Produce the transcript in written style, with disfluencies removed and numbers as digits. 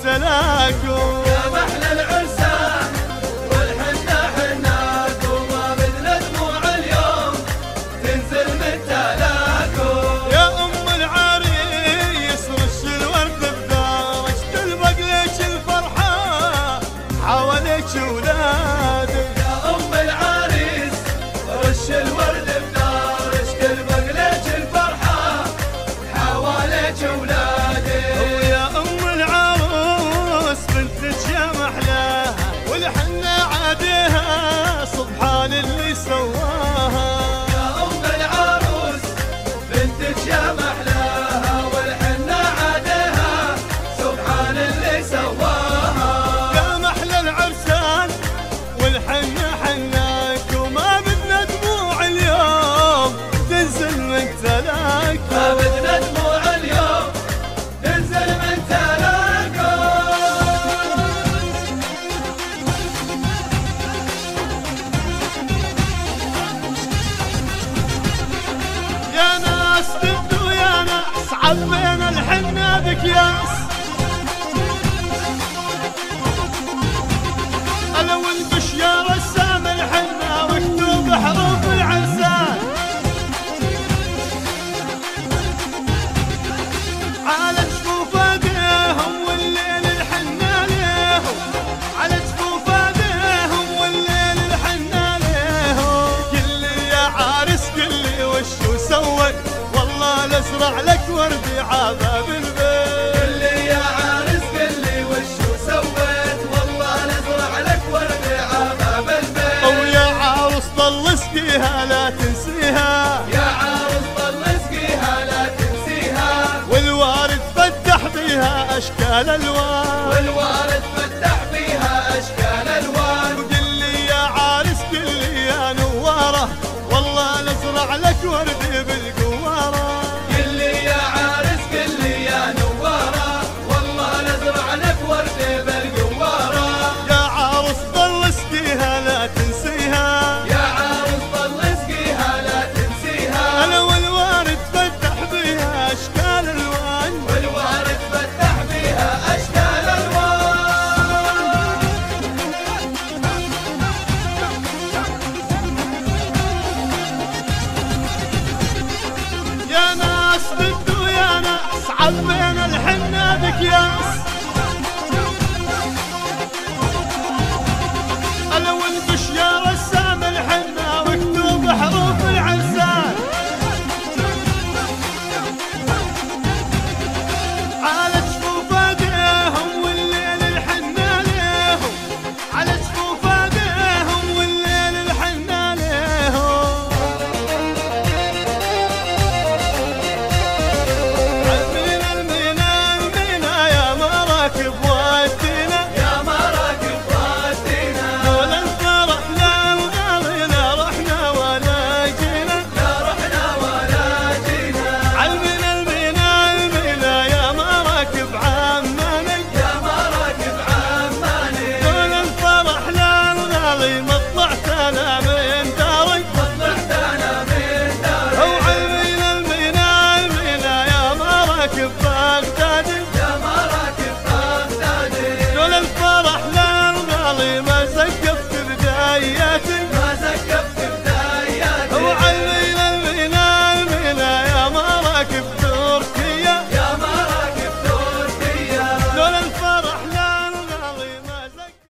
تلاقوا. يا محلى العرسان والحنة حناك، وما بدنا دموع اليوم تنزل من تلاقوا. يا ام العريس رش الورد بدارك، تلبق ليش الفرحة حواليك ولادك. يا ام العريس رش الورد بدارك، تلبق ليش الفرحة حواليك ولادك. ويا ام العروس بنتك يا محلاها، والحنة عاديها سبحان اللي سواها. يا ام العروس بنتك يا محلاها، والحنة عادها سبحان اللي سواها. يا محلى العرسان والحنة حناك، وما بدنا دموع اليوم تنزل من تلاك. ما بدنا دموع اليوم تنزل من تلاقوا. يا ناس تبدو يا ناس عبينا الحنة بكياس، انا والبش يا رسام الحنة واكتب حروف العرسان. على جفوف ايديهم والليل الحنة ليهم، على جفوف ايديهم والليل الحنة ليهم. قل لي يا عارس قل لي وشو سويت، والله لازرع لك وردي عباب البيت. قل لي يا عارس قل لي وشو سويت، والله نزرع لك ورد عباب البيت. ويا عروس ضل اسقيها لا تنسيها، يا عروس ضل اسقيها لا تنسيها، والوارد فتح بيها اشكال الوان. والوارد فتح